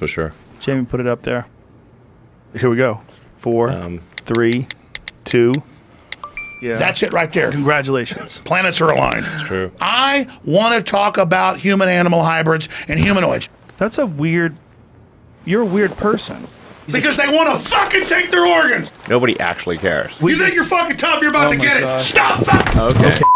For sure. Jamie, put it up there. Here we go. 4, 3, 2. Yeah. That's it right there. Congratulations. Planets are aligned. It's true. I want to talk about human-animal hybrids and humanoids. That's a weird... You're a weird person. Because they want to fucking take their organs. Nobody actually cares. You think you're fucking tough, you're about to get it. Stop fucking... Okay.